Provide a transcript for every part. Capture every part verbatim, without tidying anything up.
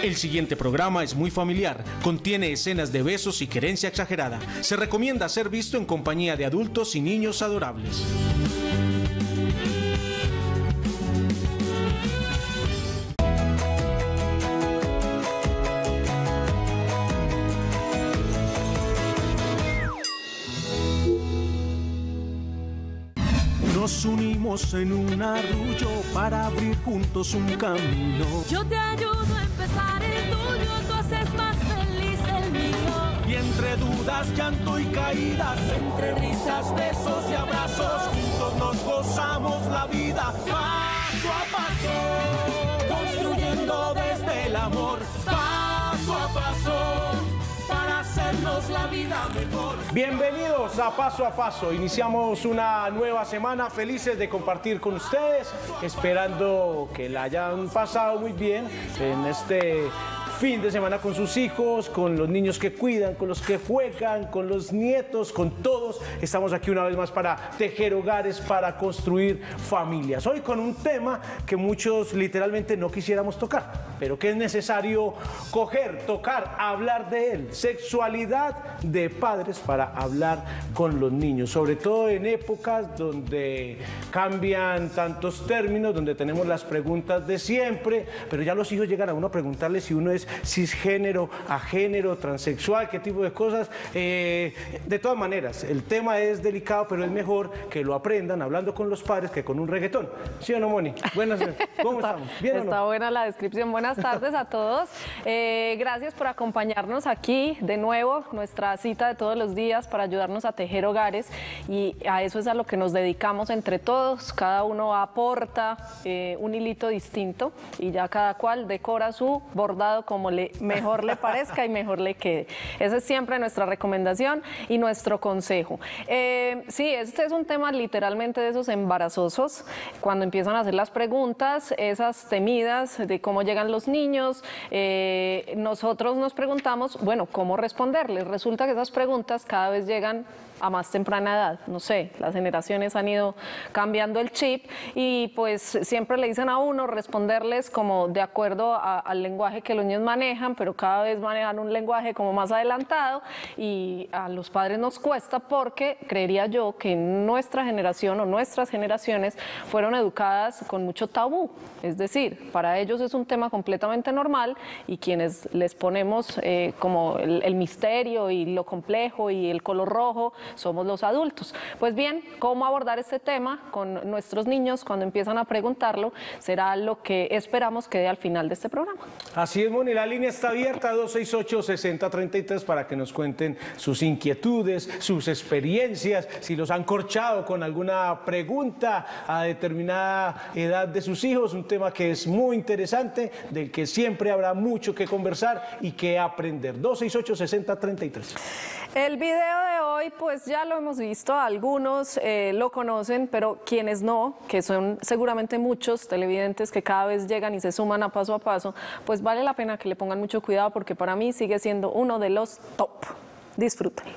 El siguiente programa es muy familiar, contiene escenas de besos y querencia exagerada. Se recomienda ser visto en compañía de adultos y niños adorables. Nos unimos en un arrullo para abrir juntos un camino. Yo te ayudo a empezar el tuyo, tú haces más feliz el mío. Y entre dudas, llanto y caídas, entre risas, besos y abrazos, juntos nos gozamos la vida paso a paso, construyendo desde el amor paso a paso, para hacernos la vida mejor. Bienvenidos a Paso a Paso. Iniciamos una nueva semana, felices de compartir con ustedes, esperando que la hayan pasado muy bien en este fin de semana con sus hijos, con los niños que cuidan, con los que juegan, con los nietos, con todos. Estamos aquí una vez más para tejer hogares, para construir familias. Hoy con un tema que muchos literalmente no quisiéramos tocar, pero que es necesario coger, tocar, hablar de él. Sexualidad de padres para hablar con los niños, sobre todo en épocas donde cambian tantos términos, donde tenemos las preguntas de siempre, pero ya los hijos llegan a uno a preguntarle si uno es cisgénero, agénero, transexual, qué tipo de cosas. Eh, de todas maneras, el tema es delicado, pero es mejor que lo aprendan hablando con los padres que con un reggaetón. ¿Sí o no, Moni? Buenas, ¿cómo está, estamos? ¿Bien está o no? Buena la descripción. Buenas tardes a todos. Eh, gracias por acompañarnos aquí de nuevo, nuestra cita de todos los días para ayudarnos a tejer hogares, y a eso es a lo que nos dedicamos entre todos. Cada uno aporta eh, un hilito distinto y ya cada cual decora su bordado como le, mejor le parezca y mejor le quede. Esa es siempre nuestra recomendación y nuestro consejo. Eh, sí, este es un tema literalmente de esos embarazosos, cuando empiezan a hacer las preguntas, esas temidas de cómo llegan los niños. Eh, nosotros nos preguntamos, bueno, ¿cómo responderles? Resulta que esas preguntas cada vez llegan a más temprana edad, no sé, las generaciones han ido cambiando el chip y pues siempre le dicen a uno responderles como de acuerdo a, al lenguaje que los niños manejan, pero cada vez manejan un lenguaje como más adelantado, y a los padres nos cuesta porque creería yo que nuestra generación o nuestras generaciones fueron educadas con mucho tabú, es decir, para ellos es un tema completamente normal, y quienes les ponemos eh, como el, el misterio y lo complejo y el color rojo somos los adultos. Pues bien, ¿cómo abordar este tema con nuestros niños cuando empiezan a preguntarlo? Será lo que esperamos que dé al final de este programa. Así es, Moni, la línea está abierta, dos seis ocho, seis cero tres tres, para que nos cuenten sus inquietudes, sus experiencias, si los han corchado con alguna pregunta a determinada edad de sus hijos, un tema que es muy interesante, del que siempre habrá mucho que conversar y que aprender. dos seis ocho, seis cero tres tres. El video de hoy, pues ya lo hemos visto, algunos eh, lo conocen, pero quienes no, que son seguramente muchos televidentes que cada vez llegan y se suman a Paso a Paso, pues vale la pena que le pongan mucho cuidado, porque para mí sigue siendo uno de los top. Disfrútenlo.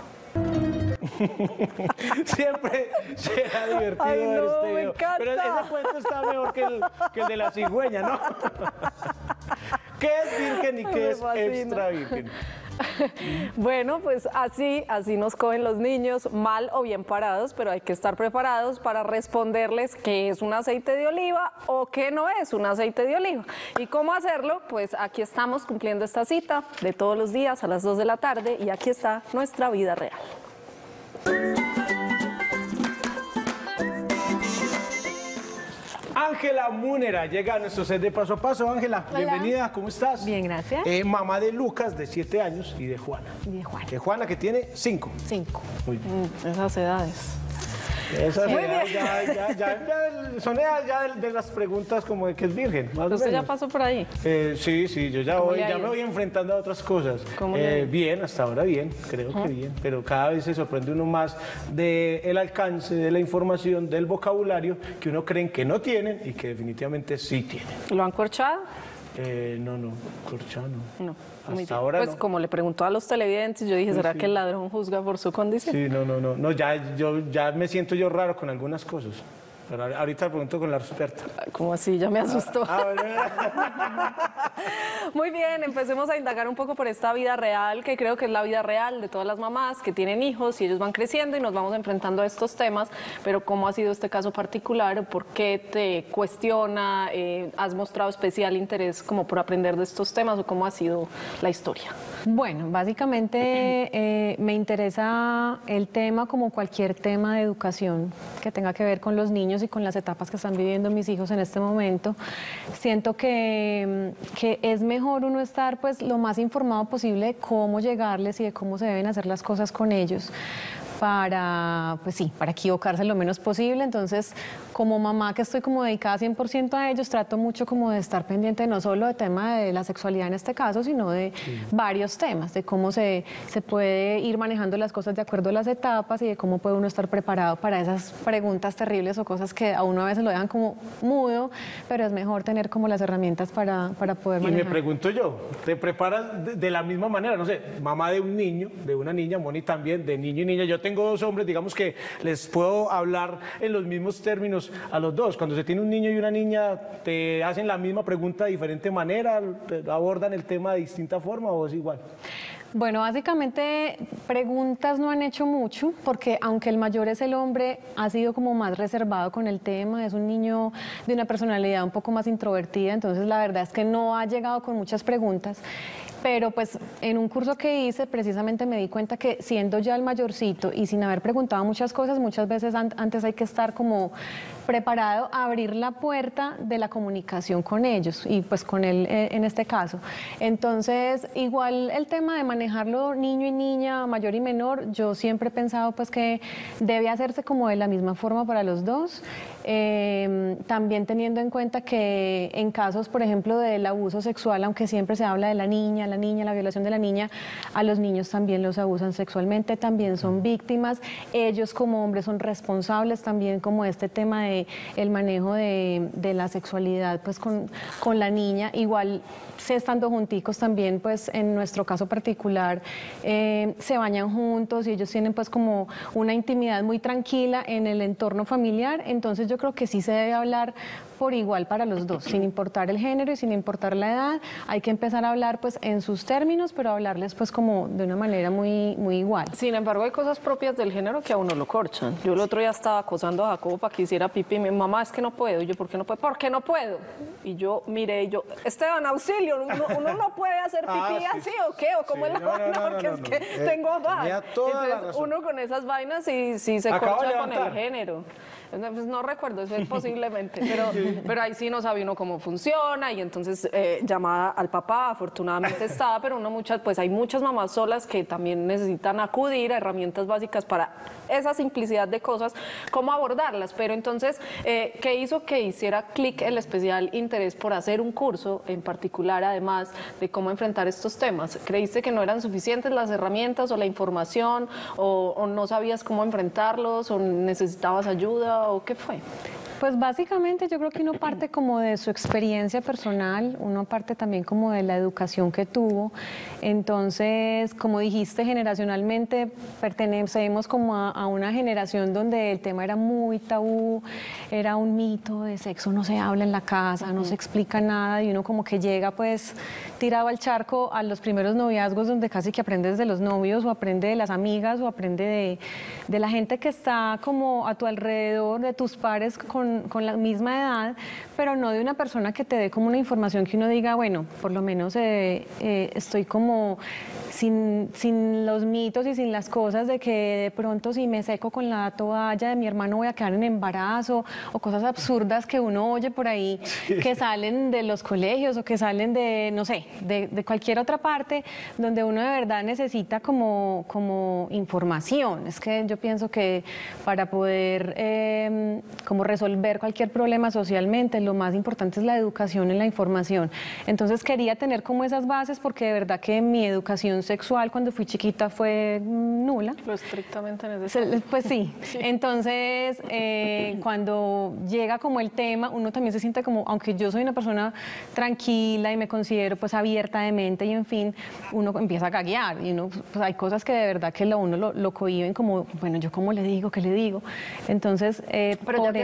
Siempre será divertido. Ay, no, ver este me video. encanta. Pero ese cuento está mejor que el, que el de la cigüeña, ¿no? ¿Qué es virgen y qué Me es fascina. extra virgen? Bueno, pues así, así nos cogen los niños, mal o bien parados, pero hay que estar preparados para responderles qué es un aceite de oliva o qué no es un aceite de oliva. ¿Y cómo hacerlo? Pues aquí estamos cumpliendo esta cita de todos los días a las dos de la tarde, y aquí está nuestra vida real. Ángela Múnera llega a nuestro set de Paso a Paso. Ángela, bienvenida, ¿cómo estás? Bien, gracias. Eh, mamá de Lucas, de siete años, y de Juana. Y de Juana. De Juana, que tiene cinco. Cinco. Muy bien. Mm, esas edades. Esas Muy edades ya, ya, ya, ya, son edades ya de, de las preguntas como de que es virgen, más o ¿Usted ya menos. pasó por ahí? Eh, sí, sí, yo ya ¿Cómo voy, le ha ya ido? me voy enfrentando a otras cosas. ¿Cómo le ha Eh, ido? bien, hasta ahora bien, creo que bien, pero cada vez se sorprende uno más del alcance de la información, del vocabulario que uno creen que no tienen y que definitivamente sí tienen. ¿Lo han corchado? Eh, no, no, corchado no. No. Hasta Muy bien. ahora Pues no. como le preguntó a los televidentes, yo dije, Sí, ¿será sí. que el ladrón juzga por su condición? Sí, no, no, no, no, ya, yo, ya me siento yo raro con algunas cosas. pero ahorita pregunto con la experta. ¿Cómo así? Ya me asustó. Ah, bueno. Muy bien, empecemos a indagar un poco por esta vida real, que creo que es la vida real de todas las mamás que tienen hijos y ellos van creciendo y nos vamos enfrentando a estos temas, pero ¿cómo ha sido este caso particular? ¿Por qué te cuestiona? Eh, ¿Has mostrado especial interés como por aprender de estos temas o cómo ha sido la historia? Bueno, básicamente eh, me interesa el tema como cualquier tema de educación que tenga que ver con los niños y con las etapas que están viviendo mis hijos en este momento. Siento que, que es mejor uno estar pues lo más informado posible de cómo llegarles y de cómo se deben hacer las cosas con ellos, para, pues sí, para equivocarse lo menos posible. Entonces, como mamá que estoy como dedicada cien por ciento a ellos, trato mucho como de estar pendiente no solo del tema de la sexualidad en este caso, sino de sí. varios temas, de cómo se, se puede ir manejando las cosas de acuerdo a las etapas y de cómo puede uno estar preparado para esas preguntas terribles o cosas que a uno a veces lo dejan como mudo, pero es mejor tener como las herramientas para, para poder manejar. Y me pregunto yo, ¿te preparas de, de la misma manera? No sé, mamá de un niño, de una niña, Moni también, de niño y niña. Yo tengo dos hombres, digamos que les puedo hablar en los mismos términos a los dos. Cuando se tiene un niño y una niña, ¿te hacen la misma pregunta de diferente manera? ¿Abordan el tema de distinta forma o es igual? Bueno, básicamente preguntas no han hecho mucho, porque aunque el mayor es el hombre, ha sido como más reservado con el tema, es un niño de una personalidad un poco más introvertida, entonces la verdad es que no ha llegado con muchas preguntas. Pero pues en un curso que hice precisamente me di cuenta que siendo ya el mayorcito y sin haber preguntado muchas cosas, muchas veces an- antes hay que estar como preparado a abrir la puerta de la comunicación con ellos y pues con él eh, en este caso. Entonces igual el tema de manejarlo niño y niña, mayor y menor, yo siempre he pensado pues que debe hacerse como de la misma forma para los dos, eh, también teniendo en cuenta que en casos por ejemplo del abuso sexual, aunque siempre se habla de la niña, la niña, la violación de la niña, a los niños también los abusan sexualmente, también son víctimas, ellos como hombres son responsables también como este tema de el manejo de, de la sexualidad pues con, con la niña, igual se estando junticos también pues en nuestro caso particular eh, se bañan juntos y ellos tienen pues como una intimidad muy tranquila en el entorno familiar, entonces yo creo que sí se debe hablar por igual para los dos, sin importar el género y sin importar la edad, hay que empezar a hablar pues en sus términos, pero hablarles pues como de una manera muy, muy igual. Sin embargo, hay cosas propias del género que a uno lo corchan. Yo el otro día estaba acosando a Jacobo para que hiciera pipí y mi mamá, es que no puedo. Y yo, ¿por qué no puedo? ¿Por qué no puedo? Y yo miré y yo, Esteban, auxilio, uno, uno no puede hacer pipí ah, sí, así o qué, o cómo sí, es la no, no, vaina, no, porque no, es no, que no. tengo Eh, afán. tenía toda la Entonces, razón. uno con esas vainas sí, sí se Acabo de corcha con el levantar. género. Pues no recuerdo, eso es posiblemente, pero, pero ahí sí no sabe uno cómo funciona y entonces eh, llamada al papá, afortunadamente está, pero uno muchas, pues hay muchas mamás solas que también necesitan acudir a herramientas básicas para esa simplicidad de cosas, cómo abordarlas, pero entonces, eh, ¿qué hizo que hiciera clic el especial interés por hacer un curso en particular, además de cómo enfrentar estos temas? ¿Creíste que no eran suficientes las herramientas o la información o, o no sabías cómo enfrentarlos o necesitabas ayuda? ¿O qué fue? Pues básicamente yo creo que uno parte como de su experiencia personal, uno parte también como de la educación que tuvo. Entonces, como dijiste, generacionalmente pertenecemos como a, a una generación donde el tema era muy tabú, era un mito, de sexo no se habla en la casa, no se explica nada y uno como que llega pues tirado al charco a los primeros noviazgos donde casi que aprendes de los novios o aprende de las amigas o aprende de, de la gente que está como a tu alrededor, de tus pares con Con, con la misma edad, pero no de una persona que te dé como una información que uno diga, bueno, por lo menos eh, eh, estoy como sin, sin los mitos y sin las cosas de que de pronto si me seco con la toalla de mi hermano voy a quedar en embarazo o cosas absurdas que uno oye por ahí que salen de los colegios o que salen de, no sé, de, de cualquier otra parte donde uno de verdad necesita como, como información. Es que yo pienso que para poder eh, como resolver ver cualquier problema socialmente, lo más importante es la educación y la información. Entonces quería tener como esas bases porque de verdad que mi educación sexual cuando fui chiquita fue nula. Lo estrictamente necesario. Pues sí, sí. Entonces eh, cuando llega como el tema, uno también se siente como, aunque yo soy una persona tranquila y me considero pues abierta de mente y en fin, uno empieza a gaguear y uno, pues hay cosas que de verdad que lo, uno lo, lo cohíben como, bueno, yo cómo le digo, qué le digo. Entonces, eh, Pero por ya te has eso fue el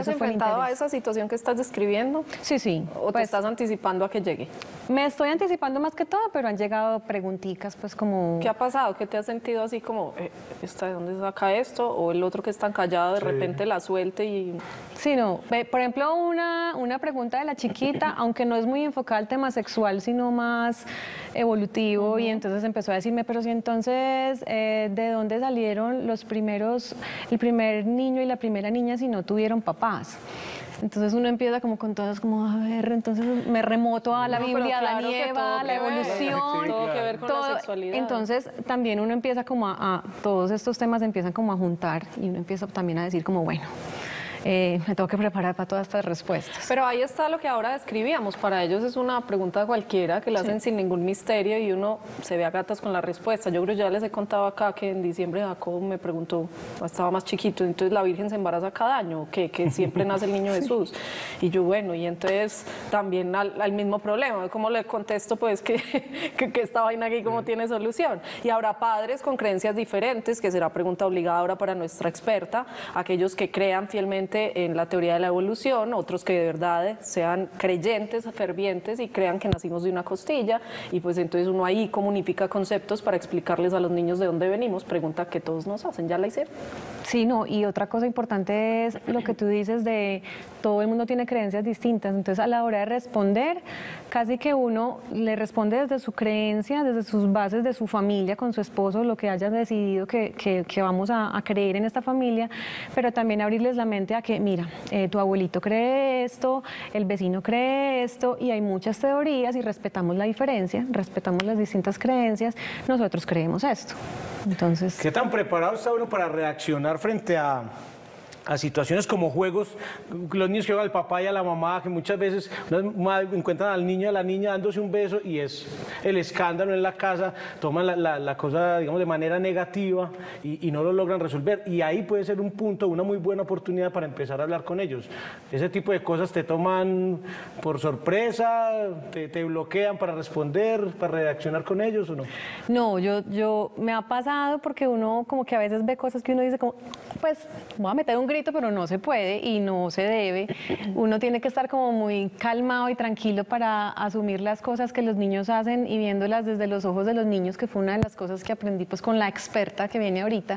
enfrentado a interesa. esa situación que estás describiendo? Sí, sí. ¿O te Pues, estás anticipando a que llegue? me estoy anticipando más que todo, pero han llegado preguntitas, pues como... ¿Qué ha pasado? ¿Qué te has sentido así como, eh, esta, ¿de dónde saca esto? O el otro que es tan callado de repente la suelte y... Sí, no. Ve, por ejemplo, una, una pregunta de la chiquita, aunque no es muy enfocada al tema sexual, sino más evolutivo, y entonces empezó a decirme, pero si entonces, eh, ¿de dónde salieron los primeros, el primer niño y la primera niña si no tuvieron papás? Entonces uno empieza como con todas, como a ver, entonces me remoto a la No, pero Biblia, a la claro que nieva, todo a la que ver. evolución. Sí, todo que ver con la sexualidad. Entonces también uno empieza como a, a, todos estos temas empiezan como a juntar y uno empieza también a decir como, bueno, eh, me tengo que preparar para todas estas respuestas. Pero ahí está lo que ahora describíamos. Para ellos es una pregunta cualquiera que la hacen sin ningún misterio y uno se ve a gatas con la respuesta. Yo creo que ya les he contado acá que en diciembre Jacob me preguntó, estaba más chiquito, entonces la Virgen se embaraza cada año, que, que siempre nace el niño Jesús. Y yo, bueno, y entonces también al, al mismo problema, ¿cómo le contesto pues que, que, que esta vaina aquí cómo tiene solución? Y habrá padres con creencias diferentes, que será pregunta obligada ahora para nuestra experta, aquellos que crean fielmente en la teoría de la evolución, otros que de verdad sean creyentes, fervientes y crean que nacimos de una costilla, y pues entonces uno ahí como unifica conceptos para explicarles a los niños de dónde venimos, pregunta que todos nos hacen, ¿ya la hicieron? Sí, no, y otra cosa importante es lo que tú dices de todo el mundo tiene creencias distintas, entonces a la hora de responder, casi que uno le responde desde su creencia, desde sus bases de su familia, con su esposo, lo que haya decidido que, que, que vamos a, a creer en esta familia, pero también abrirles la mente a que, mira, eh, tu abuelito cree esto, el vecino cree esto, y hay muchas teorías y respetamos la diferencia, respetamos las distintas creencias, nosotros creemos esto. Entonces... ¿Qué tan preparado está uno para reaccionar frente a, a situaciones como juegos? Los niños que van al papá y a la mamá, que muchas veces encuentran al niño y a la niña dándose un beso y es el escándalo en la casa, toman la, la, la cosa, digamos, de manera negativa y, y no lo logran resolver. Y ahí puede ser un punto, una muy buena oportunidad para empezar a hablar con ellos. Ese tipo de cosas te toman por sorpresa, te, te bloquean para responder, para reaccionar con ellos, ¿o no? No, yo, yo me ha pasado porque uno como que a veces ve cosas que uno dice como, pues voy a meter un grito, pero no se puede y no se debe. Uno tiene que estar como muy calmado y tranquilo para asumir las cosas que los niños hacen y viéndolas desde los ojos de los niños, que fue una de las cosas que aprendí pues con la experta que viene ahorita.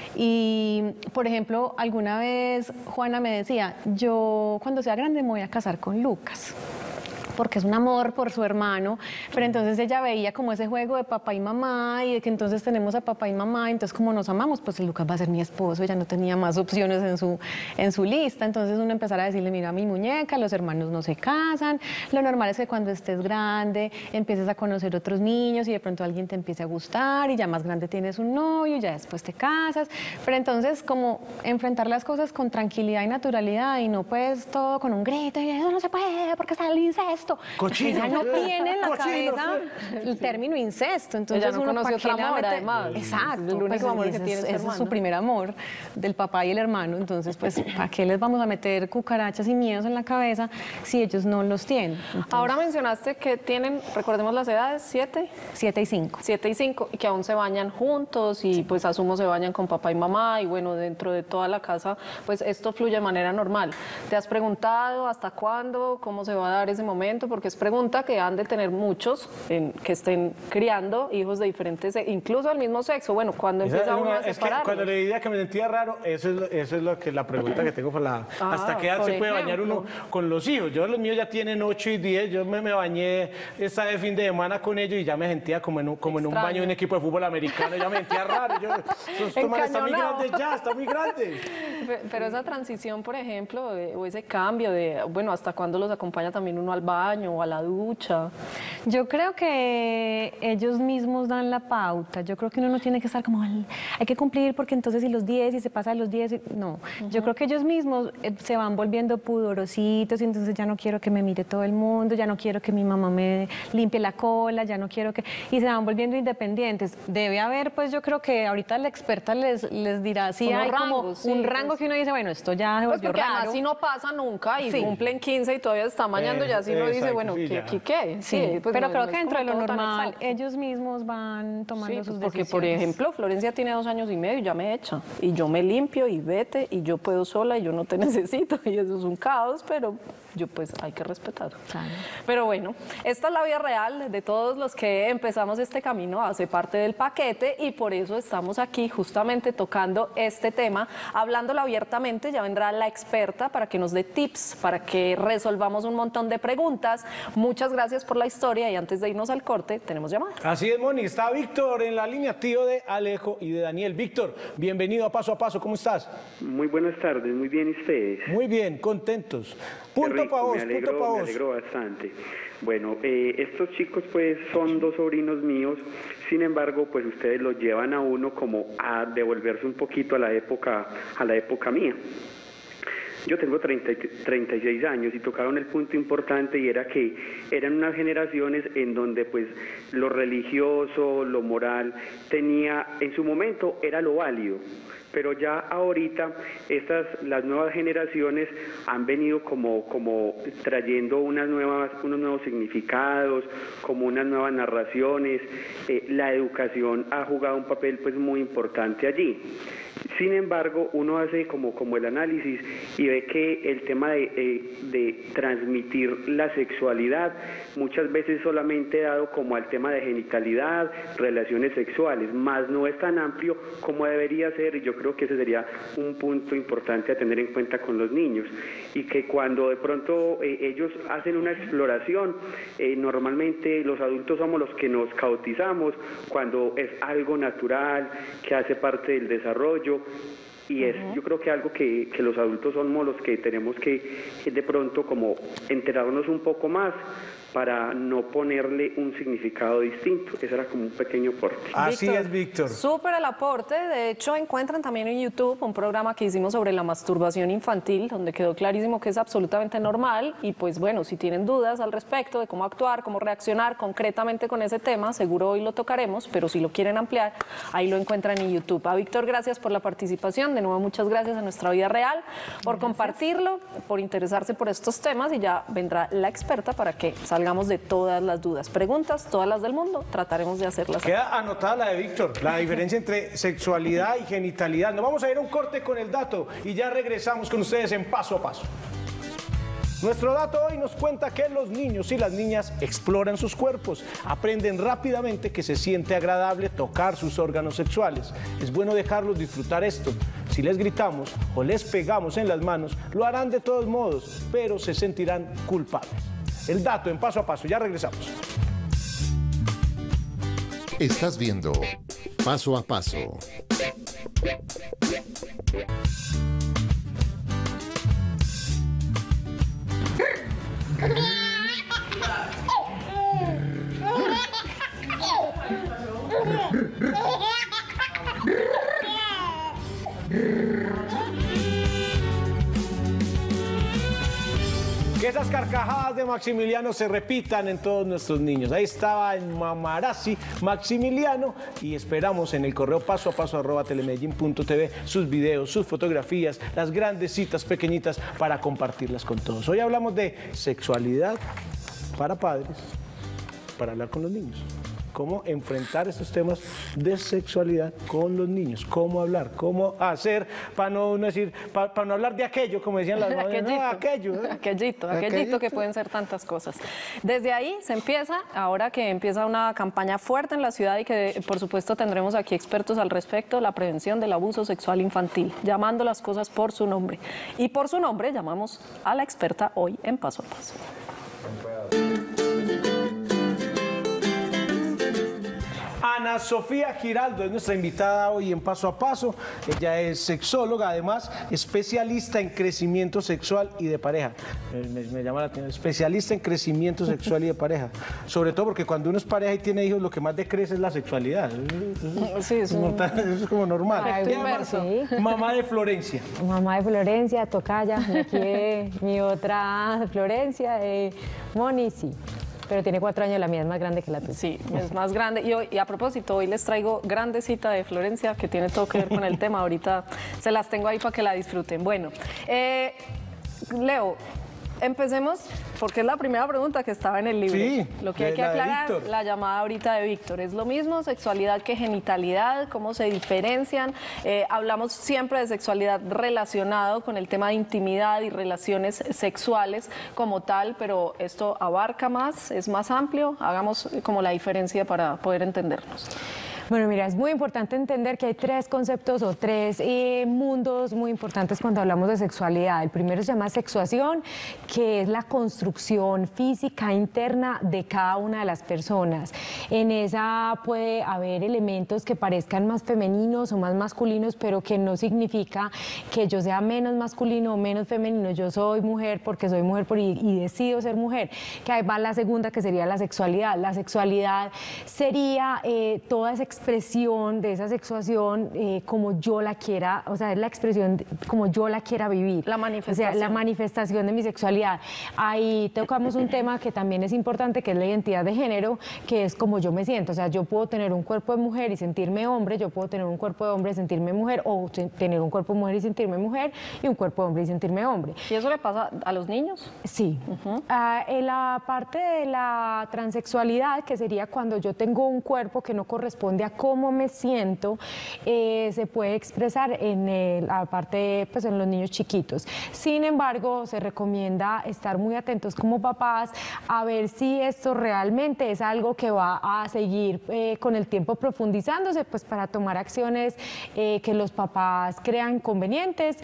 Y, por ejemplo, alguna vez Juana me decía, yo cuando sea grande me voy a casar con Lucas, porque es un amor por su hermano, pero entonces ella veía como ese juego de papá y mamá, y de que entonces tenemos a papá y mamá, entonces como nos amamos, pues Lucas va a ser mi esposo, ella no tenía más opciones en su, en su lista, entonces uno empezara a decirle, mira mi muñeca, los hermanos no se casan, lo normal es que cuando estés grande empieces a conocer otros niños y de pronto alguien te empiece a gustar y ya más grande tienes un novio y ya después te casas, pero entonces como enfrentar las cosas con tranquilidad y naturalidad y no pues todo con un grito y eso no se puede porque está el incesto. Cochino. Ella no tiene en la Cochino, cabeza sí. el término incesto, entonces Ella no uno conoce ¿para qué otro le va a amor, meter? además. Exacto, El único pues, amor que ese tiene es, es su ese es su hermano. primer amor del papá y el hermano, entonces pues ¿para qué les vamos a meter cucarachas y miedos en la cabeza si ellos no los tienen? Entonces, Ahora mencionaste que tienen, recordemos las edades, siete, siete y cinco. siete y cinco, y que aún se bañan juntos y pues asumo se bañan con papá y mamá y bueno, dentro de toda la casa pues esto fluye de manera normal. ¿Te has preguntado hasta cuándo, cómo se va a dar ese momento? Porque es pregunta que han de tener muchos en, que estén criando hijos de diferentes, incluso del mismo sexo. Bueno, ¿cuándo Esa empieza es uno una- a es que separarlos? cuando le diría que me sentía raro, eso es, lo- eso es lo que la pregunta que tengo para la, Ah, ¿hasta qué edad por se puede bañar ejemplo. uno con los hijos? Yo los míos ya tienen ocho y diez, yo me, me bañé esta de fin de semana con ellos y ya me sentía como en un, como en un Extraño. baño de un equipo de fútbol americano, ya me sentía raro. Yo, estos manes están muy Encañonado. grandes ya, están muy grandes. Pe- Pero esa transición, por ejemplo, de- o ese cambio de, bueno, ¿hasta cuándo los acompaña también uno al baño o a la ducha? Yo creo que ellos mismos dan la pauta. Yo creo que uno no tiene que estar como, "Ay, hay que cumplir porque entonces si los diez y se pasa de los diez, y-". no. Yo creo que ellos mismos eh, se van volviendo pudorositos y entonces ya no quiero que me mire todo el mundo, ya no quiero que mi mamá me limpie la cola, ya no quiero que... Y se van volviendo independientes. Debe haber, pues yo creo que ahorita la experta les, les dirá si Unos hay como rangos, sí, un rango pues. que uno dice, bueno, esto ya se Pues volvió porque raro. además si no pasa nunca y Sí. cumplen quince y todavía se está bañando, Eh, ya si uno dice, dice, hay bueno, ¿qué, cosilla. qué, qué? Sí, pues pero no- creo no que es dentro de como lo todo tan normal, exacto. ellos mismos van tomando Sí, sus porque decisiones. por ejemplo, Florencia tiene dos años y medio y ya me echa. Y yo me limpio y vete y yo puedo sola y yo no te necesito. Y eso es un caos, pero yo pues hay que respetar. Claro. Pero bueno, esta es la vida real de todos los que empezamos este camino, hace parte del paquete y por eso estamos aquí justamente tocando este tema, hablándolo abiertamente. Ya vendrá la experta para que nos dé tips, para que resolvamos un montón de preguntas. Muchas gracias por la historia y antes de irnos al corte, tenemos llamada. Así es, Moni. Está Víctor en la línea, tío de Alejo y de Daniel. Víctor, bienvenido a Paso a Paso. ¿Cómo estás? Muy buenas tardes, muy bien, ¿y ustedes? Muy bien, contentos. Qué Punto rico, para vos, me alegro, punto para me vos. alegro bastante. Bueno, eh, estos chicos pues son dos sobrinos míos, sin embargo pues ustedes los llevan a uno como a devolverse un poquito a la época, a la época mía. Yo tengo treinta, treinta y seis años y tocaron el punto importante y era que eran unas generaciones en donde pues lo religioso, lo moral tenía, en su momento era lo válido. Pero ya ahorita estas las nuevas generaciones han venido como como trayendo unas nuevas unos nuevos significados, como unas nuevas narraciones. Eh, la educación ha jugado un papel pues muy importante allí. Sin embargo, uno hace como, como el análisis y ve que el tema de, eh, de transmitir la sexualidad muchas veces solamente dado como al tema de genitalidad, relaciones sexuales, más no es tan amplio como debería ser y yo creo que ese sería un punto importante a tener en cuenta con los niños y que cuando de pronto eh, ellos hacen una exploración, eh, normalmente los adultos somos los que nos cautivamos cuando es algo natural, que hace parte del desarrollo. Y es, yo creo que algo que, que los adultos somos los que tenemos que, que de pronto como enterarnos un poco más para no ponerle un significado distinto. Ese era como un pequeño aporte. Así es, Víctor. Súper el aporte. De hecho, encuentran también en YouTube un programa que hicimos sobre la masturbación infantil, donde quedó clarísimo que es absolutamente normal. Y pues bueno, si tienen dudas al respecto de cómo actuar, cómo reaccionar concretamente con ese tema, seguro hoy lo tocaremos, pero si lo quieren ampliar, ahí lo encuentran en YouTube. A Víctor, gracias por la participación. De nuevo, muchas gracias a Nuestra Vida Real por compartirlo, por interesarse por estos temas y ya vendrá la experta para que salgamos de todas las dudas. Preguntas, todas las del mundo, trataremos de hacerlas. Queda anotada la de Víctor, la diferencia entre sexualidad y genitalidad. Nos vamos a ir a un corte con el dato y ya regresamos con ustedes en Paso a Paso. Nuestro dato hoy nos cuenta que los niños y las niñas exploran sus cuerpos, aprenden rápidamente que se siente agradable tocar sus órganos sexuales. Es bueno dejarlos disfrutar esto. Si les gritamos o les pegamos en las manos, lo harán de todos modos, pero se sentirán culpables. El dato en Paso a Paso, ya regresamos. Estás viendo Paso a Paso. Que esas carcajadas de Maximiliano se repitan en todos nuestros niños. Ahí estaba en Mamarazzi Maximiliano y esperamos en el correo paso a paso arroba telemedellín punto tv sus videos, sus fotografías, las grandes citas pequeñitas para compartirlas con todos. Hoy hablamos de sexualidad para padres, para hablar con los niños. Cómo enfrentar estos temas de sexualidad con los niños, cómo hablar, cómo hacer para no, no decir, para, para no hablar de aquello, como decían las madres, no, aquello, ¿eh? aquellito, aquellito que pueden ser tantas cosas. Desde ahí se empieza, ahora que empieza una campaña fuerte en la ciudad y que por supuesto tendremos aquí expertos al respecto, la prevención del abuso sexual infantil, llamando las cosas por su nombre. Y por su nombre llamamos a la experta hoy en Paso a Paso. Ana Sofía Giraldo es nuestra invitada hoy en Paso a Paso. Ella es sexóloga, además especialista en crecimiento sexual y de pareja. Me, me llama la atención, especialista en crecimiento sexual y de pareja. Sobre todo porque cuando uno es pareja y tiene hijos, lo que más decrece es la sexualidad. Sí, es un... Eso es como normal. Efecto Mamá, inverso. mamá de Florencia. Mamá de Florencia, tocaya, y aquí eh, mi otra Florencia, eh, Moni, sí, pero tiene cuatro años, la mía es más grande que la tuya. Sí, es más grande. Y, hoy, y a propósito, hoy les traigo grande cita de Florencia que tiene todo que ver con el tema. Ahorita se las tengo ahí para que la disfruten. Bueno, eh, Leo, Empecemos, porque es la primera pregunta que estaba en el libro. Sí, lo que hay que la de aclarar, Víctor. la llamada ahorita de Víctor. ¿Es lo mismo sexualidad que genitalidad? ¿Cómo se diferencian? Eh, hablamos siempre de sexualidad relacionado con el tema de intimidad y relaciones sexuales como tal, pero esto abarca más, es más amplio. Hagamos como la diferencia para poder entendernos. Bueno, mira, es muy importante entender que hay tres conceptos o tres eh, mundos muy importantes cuando hablamos de sexualidad. El primero se llama sexuación, que es la construcción física interna de cada una de las personas. En esa puede haber elementos que parezcan más femeninos o más masculinos, pero que no significa que yo sea menos masculino o menos femenino. Yo soy mujer porque soy mujer por, y, y decido ser mujer. Que ahí va la segunda, que sería la sexualidad. La sexualidad sería eh, toda esa expresión de esa sexuación eh, como yo la quiera, o sea, es la expresión de, como yo la quiera vivir. La manifestación. O sea, la manifestación de mi sexualidad. Ahí tocamos un tema que también es importante, que es la identidad de género, que es como yo me siento. O sea, yo puedo tener un cuerpo de mujer y sentirme hombre, yo puedo tener un cuerpo de hombre y sentirme mujer, o tener un cuerpo de mujer y sentirme mujer, y un cuerpo de hombre y sentirme hombre. ¿Y eso le pasa a los niños? Sí. Uh-huh. Ah, en la parte de la transexualidad, que sería cuando yo tengo un cuerpo que no corresponde a cómo me siento, eh, se puede expresar en el, la parte, pues en los niños chiquitos. Sin embargo, se recomienda estar muy atentos como papás a ver si esto realmente es algo que va a seguir eh, con el tiempo profundizándose, pues para tomar acciones eh, que los papás crean convenientes,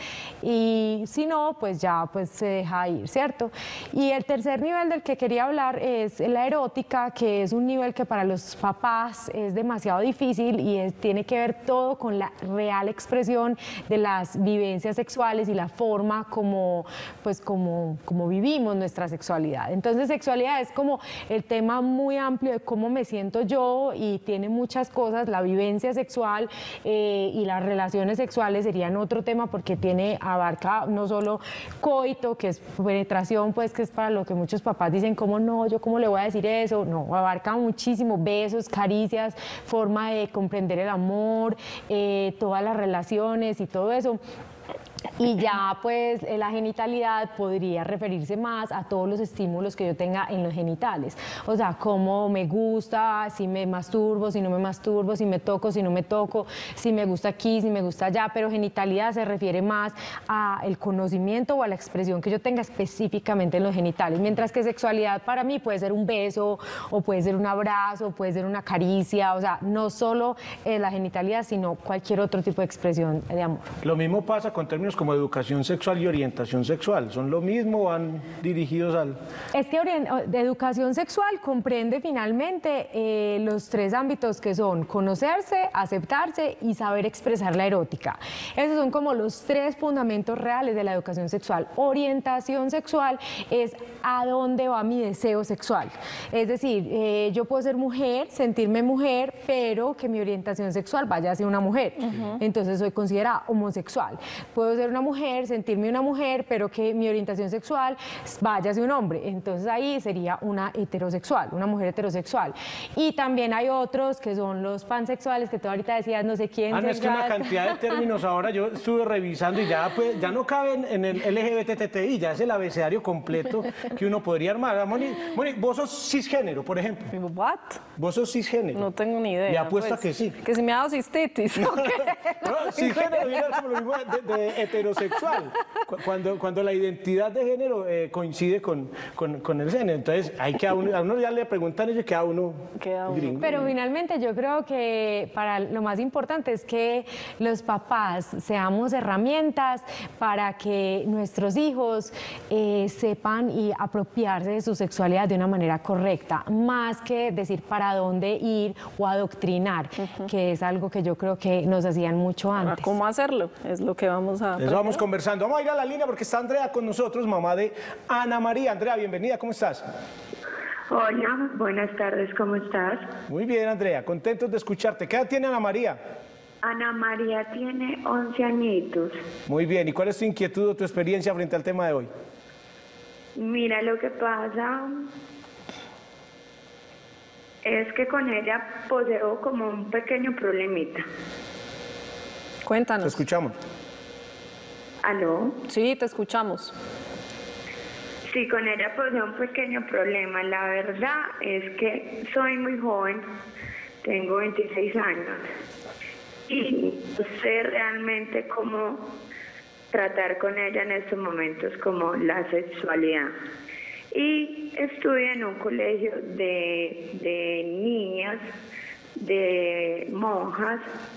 y si no, pues ya pues se deja ir, ¿cierto? Y el tercer nivel del que quería hablar es la erótica, que es un nivel que para los papás es demasiado difícil y es, tiene que ver todo con la real expresión de las vivencias sexuales y la forma como, pues como, como vivimos nuestra sexualidad. Entonces, sexualidad es como el tema muy amplio de cómo me siento yo, y tiene muchas cosas. La vivencia sexual eh, y las relaciones sexuales serían otro tema, porque tiene, abarca no solo coito, que es penetración, pues que es para lo que muchos papás dicen, ¿cómo no? ¿Yo cómo le voy a decir eso? No, abarca muchísimo: besos, caricias, forma de comprender el amor, eh, todas las relaciones y todo eso. Y ya pues la genitalidad podría referirse más a todos los estímulos que yo tenga en los genitales, o sea, cómo me gusta, si me masturbo, si no me masturbo, si me toco, si no me toco, si me gusta aquí, si me gusta allá. Pero genitalidad se refiere más al conocimiento o a la expresión que yo tenga específicamente en los genitales, mientras que sexualidad para mí puede ser un beso, o puede ser un abrazo, puede ser una caricia. O sea, no solo eh, la genitalidad, sino cualquier otro tipo de expresión de amor. Lo mismo pasa con términos como educación sexual y orientación sexual. ¿Son lo mismo o van dirigidos al...? Es que de educación sexual comprende finalmente eh, los tres ámbitos, que son conocerse, aceptarse y saber expresar la erótica. Esos son como los tres fundamentos reales de la educación sexual. Orientación sexual es a dónde va mi deseo sexual. Es decir, eh, yo puedo ser mujer, sentirme mujer, pero que mi orientación sexual vaya hacia una mujer. Uh-huh. Entonces soy considerada homosexual. Puedo ser una mujer, sentirme una mujer, pero que mi orientación sexual vaya hacia un hombre. Entonces ahí sería una heterosexual, una mujer heterosexual. Y también hay otros que son los pansexuales, que tú ahorita decías, no sé quién. Ah, no, es que una cantidad de términos ahora yo estuve revisando y ya, pues, ya no caben en el L G B T T I, ya es el abecedario completo que uno podría armar. Moni, Moni, vos sos cisgénero, por ejemplo. ¿What? Vos sos cisgénero. No tengo ni idea. Y apuesta pues, que sí. Que si me ha dado cistitis. No, no, cisgénero viene como lo mismo de, de heterosexual, cuando, cuando la identidad de género eh, coincide con, con, con el género. Entonces, hay que a uno, a uno ya le preguntan ellos, que a uno, queda uno. Gringo. Pero finalmente yo creo que para lo más importante es que los papás seamos herramientas para que nuestros hijos eh, sepan y apropiarse de su sexualidad de una manera correcta, más que decir para dónde ir o adoctrinar, uh-huh. que es algo que yo creo que nos hacían mucho antes. ¿Cómo hacerlo? Es lo que vamos a Eso vamos conversando. Vamos a ir a la línea porque está Andrea con nosotros, mamá de Ana María. Andrea, bienvenida, ¿cómo estás? Hola, buenas tardes, ¿cómo estás? Muy bien, Andrea, contentos de escucharte. ¿Qué edad tiene Ana María? Ana María tiene once añitos. Muy bien, ¿y cuál es tu inquietud o tu experiencia frente al tema de hoy? Mira, lo que pasa es que con ella poseo como un pequeño problemita. Cuéntanos. Te escuchamos. ¿Aló? Sí, te escuchamos. Sí, con ella posee un pequeño problema. La verdad es que soy muy joven, tengo veintiséis años y no sé realmente cómo tratar con ella en estos momentos como la sexualidad. Y estudio en un colegio de, de niñas, de monjas,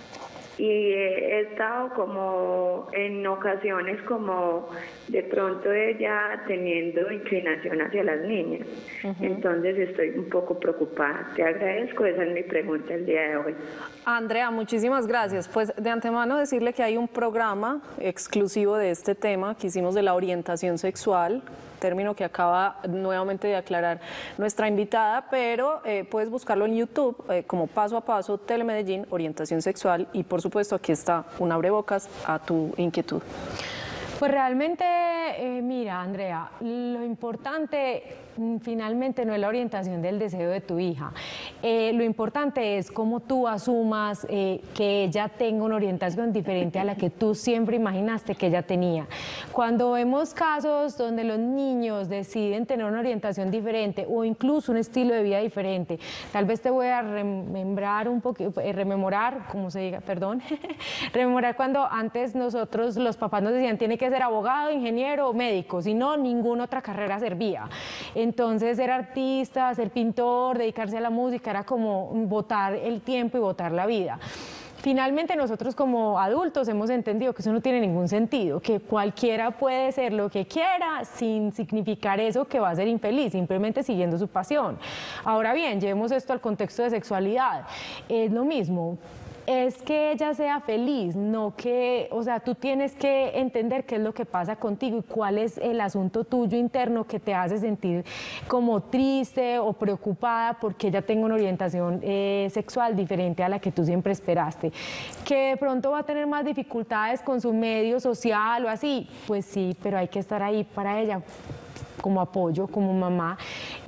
y he estado como en ocasiones como de pronto ella teniendo inclinación hacia las niñas. Uh-huh. Entonces estoy un poco preocupada. Te agradezco, esa es mi pregunta el día de hoy. Andrea, muchísimas gracias. Pues de antemano decirle que hay un programa exclusivo de este tema que hicimos de la orientación sexual, término que acaba nuevamente de aclarar nuestra invitada, pero eh, puedes buscarlo en YouTube eh, como Paso a Paso, Telemedellín, Orientación Sexual, y por supuesto aquí está un abrebocas a tu inquietud. Pues realmente, eh, mira, Andrea, lo importante finalmente no es la orientación del deseo de tu hija. Eh, lo importante es cómo tú asumas eh, que ella tenga una orientación diferente a la que tú siempre imaginaste que ella tenía. Cuando vemos casos donde los niños deciden tener una orientación diferente o incluso un estilo de vida diferente, tal vez te voy a remembrar un poquito, eh, rememorar, como se diga, perdón, rememorar cuando antes nosotros, los papás nos decían, tiene que ser abogado, ingeniero o médico, si no, ninguna otra carrera servía. Entonces, ser artista, ser pintor, dedicarse a la música, era como botar el tiempo y botar la vida. Finalmente, nosotros como adultos hemos entendido que eso no tiene ningún sentido, que cualquiera puede ser lo que quiera sin significar eso que va a ser infeliz, simplemente siguiendo su pasión. Ahora bien, llevemos esto al contexto de sexualidad. Es lo mismo. Es que ella sea feliz, no que, o sea, tú tienes que entender qué es lo que pasa contigo y cuál es el asunto tuyo interno que te hace sentir como triste o preocupada porque ella tenga una orientación eh, sexual diferente a la que tú siempre esperaste. Que de pronto va a tener más dificultades con su medio social o así, pues sí, pero hay que estar ahí para ella como apoyo, como mamá.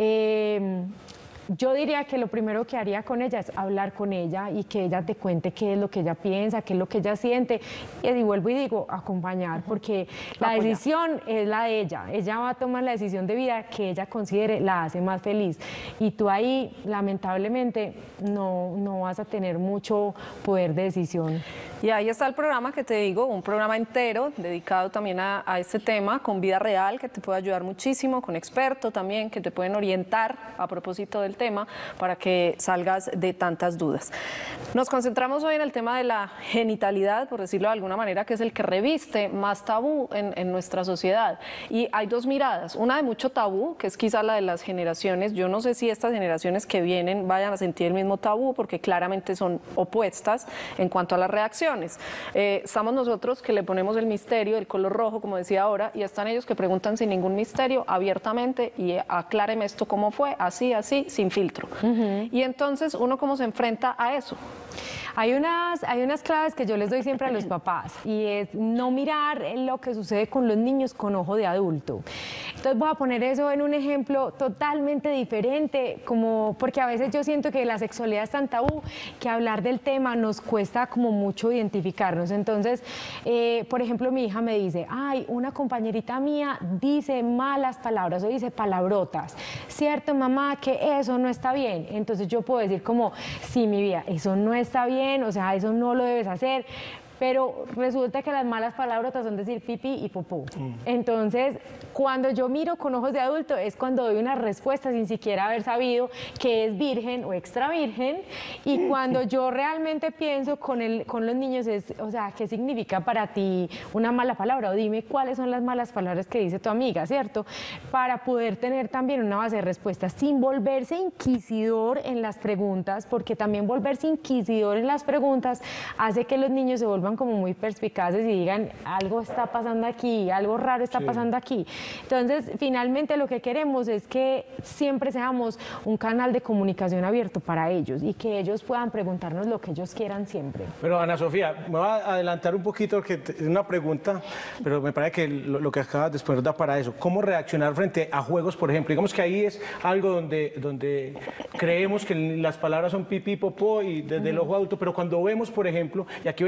Eh, Yo diría que lo primero que haría con ella es hablar con ella y que ella te cuente qué es lo que ella piensa, qué es lo que ella siente. Y vuelvo y digo, acompañar, porque la Apoyar. decisión es la de ella. Ella va a tomar la decisión de vida que ella considere la hace más feliz. Y tú ahí, lamentablemente, no, no vas a tener mucho poder de decisión. Y ahí está el programa que te digo, un programa entero dedicado también a, a este tema, con vida real, que te puede ayudar muchísimo, con expertos también, que te pueden orientar a propósito del tema para que salgas de tantas dudas. Nos concentramos hoy en el tema de la genitalidad, por decirlo de alguna manera, que es el que reviste más tabú en, en nuestra sociedad. Y hay dos miradas, una de mucho tabú, que es quizá la de las generaciones. Yo no sé si estas generaciones que vienen vayan a sentir el mismo tabú, porque claramente son opuestas en cuanto a las reacciones. Eh, estamos nosotros que le ponemos el misterio, el color rojo, como decía ahora, y están ellos que preguntan sin ningún misterio, abiertamente, y acláreme esto cómo fue, así, así, sin filtro. Uh-huh. Y entonces, ¿uno cómo se enfrenta a eso? Hay unas, hay unas claves que yo les doy siempre a los papás y es no mirar lo que sucede con los niños con ojo de adulto. Entonces voy a poner eso en un ejemplo totalmente diferente, como porque a veces yo siento que la sexualidad es tan tabú que hablar del tema nos cuesta como mucho identificarnos. Entonces, eh, por ejemplo, mi hija me dice, ay, una compañerita mía dice malas palabras o dice palabrotas. ¿Cierto, mamá, que eso no está bien? Entonces yo puedo decir como, sí, mi vida, eso no está bien, o sea, eso no lo debes hacer. Pero resulta que las malas palabrotas son decir pipí y popó. Mm. Entonces, cuando yo miro con ojos de adulto es cuando doy una respuesta sin siquiera haber sabido que es virgen o extra virgen. Y cuando yo realmente pienso con, el, con los niños es, o sea, ¿qué significa para ti una mala palabra? O dime cuáles son las malas palabras que dice tu amiga, ¿cierto? Para poder tener también una base de respuestas sin volverse inquisidor en las preguntas, porque también volverse inquisidor en las preguntas hace que los niños se vuelvan como muy perspicaces y digan algo está pasando aquí, algo raro está sí. pasando aquí. Entonces, finalmente lo que queremos es que siempre seamos un canal de comunicación abierto para ellos y que ellos puedan preguntarnos lo que ellos quieran siempre. Pero Ana Sofía, me voy a adelantar un poquito porque es una pregunta, pero me parece que lo, lo que acabas de exponer da para eso. ¿Cómo reaccionar frente a juegos, por ejemplo? Digamos que ahí es algo donde, donde creemos que las palabras son pipí, popó y desde uh-huh. el ojo adulto, pero cuando vemos, por ejemplo, y aquí voy a hacer de vida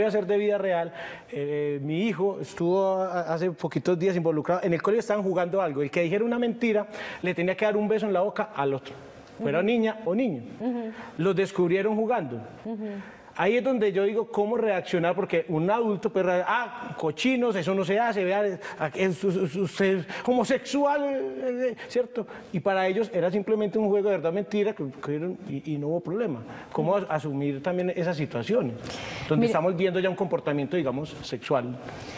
vida real. Eh, mi hijo estuvo hace poquitos días involucrado, en el colegio estaban jugando algo, el que dijera una mentira le tenía que dar un beso en la boca al otro, fuera uh-huh. niña o niño. Uh-huh. Los descubrieron jugando. Uh-huh. Ahí es donde yo digo cómo reaccionar, porque un adulto, pues, ah, cochinos, eso no se hace, vea, es, usted es homosexual, ¿cierto? Y para ellos era simplemente un juego de verdad mentira que, que, y, y no hubo problema. ¿Cómo mm. asumir también esas situaciones? Donde Mire, estamos viendo ya un comportamiento, digamos, sexual.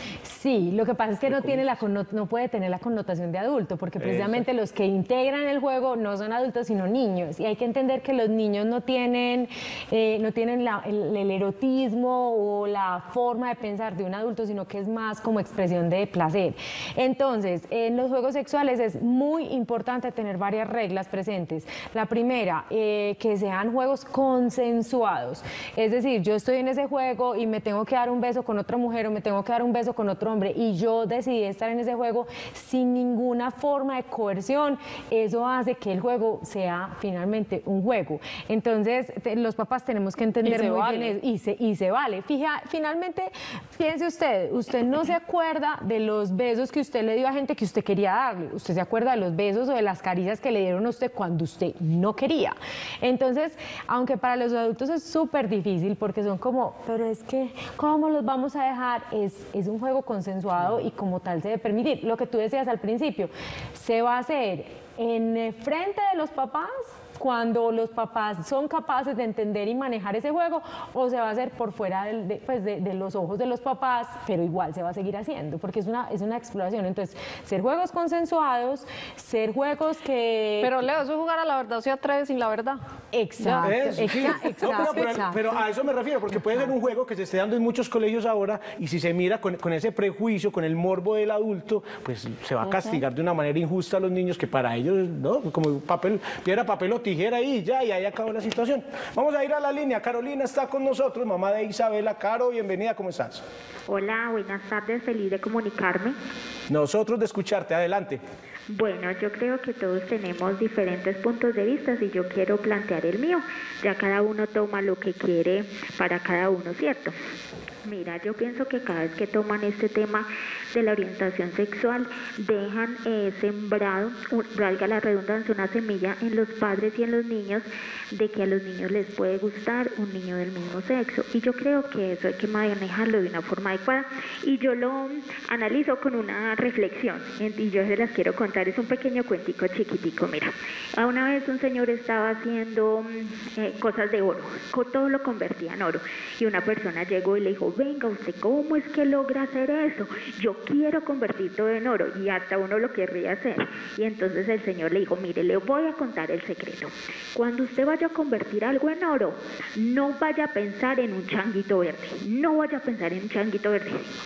Sí, lo que pasa es que no, tiene la no puede tener la connotación de adulto, porque precisamente Eso. los que integran el juego no son adultos, sino niños. Y hay que entender que los niños no tienen, eh, no tienen la, el, el erotismo o la forma de pensar de un adulto, sino que es más como expresión de placer. Entonces, en los juegos sexuales es muy importante tener varias reglas presentes. La primera, eh, que sean juegos consensuados. Es decir, yo estoy en ese juego y me tengo que dar un beso con otra mujer o me tengo que dar un beso con otro hombre y yo decidí estar en ese juego sin ninguna forma de coerción, eso hace que el juego sea finalmente un juego. Entonces, te, los papás tenemos que entender muy vale. bien eso, y se, y se vale. Fija, finalmente, piense usted, usted no se acuerda de los besos que usted le dio a gente que usted quería darle, usted se acuerda de los besos o de las caricias que le dieron a usted cuando usted no quería. Entonces, aunque para los adultos es súper difícil porque son como, pero es que, ¿cómo los vamos a dejar? Es, es un juego con consensuado y como tal se debe permitir. Lo que tú decías al principio, se va a hacer en frente de los papás cuando los papás son capaces de entender y manejar ese juego, o se va a hacer por fuera de, de, pues de, de los ojos de los papás, pero igual se va a seguir haciendo, porque es una, es una exploración. Entonces, ser juegos consensuados, ser juegos que... Pero Leo, eso es jugar a la verdad, o se atreve sin la verdad. Exacto, eso, sí. exacto, exacto, no, pero, pero, exacto. pero a eso me refiero, porque puede ser un juego que se esté dando en muchos colegios ahora, y si se mira con, con ese prejuicio, con el morbo del adulto, pues se va a castigar de una manera injusta a los niños, que para ellos, ¿no? Como papel, piedra, papel o tijera ahí, ya, y ahí acabó la situación. Vamos a ir a la línea. Carolina está con nosotros, mamá de Isabela. Caro, bienvenida, ¿cómo estás? Hola, buenas tardes, feliz de comunicarme. Nosotros de escucharte, adelante. Bueno, yo creo que todos tenemos diferentes puntos de vista y yo quiero plantear el mío. Ya cada uno toma lo que quiere para cada uno, ¿cierto? Mira, yo pienso que cada vez que toman este tema de la orientación sexual, dejan eh, sembrado, valga la redundancia, una semilla en los padres y en los niños de que a los niños les puede gustar un niño del mismo sexo. Y yo creo que eso hay que manejarlo de una forma adecuada. Y yo lo analizo con una reflexión, y yo se las quiero contar. Es un pequeño cuentico chiquitico. Mira, una vez un señor estaba haciendo eh, cosas de oro, todo lo convertía en oro. Y una persona llegó y le dijo, venga, ¿usted cómo es que logra hacer eso? Yo quiero convertir todo en oro. Y hasta uno lo querría hacer. Y entonces el señor le dijo, mire, le voy a contar el secreto. Cuando usted vaya a convertir algo en oro, no vaya a pensar en un changuito verde. No vaya a pensar en un changuito verde.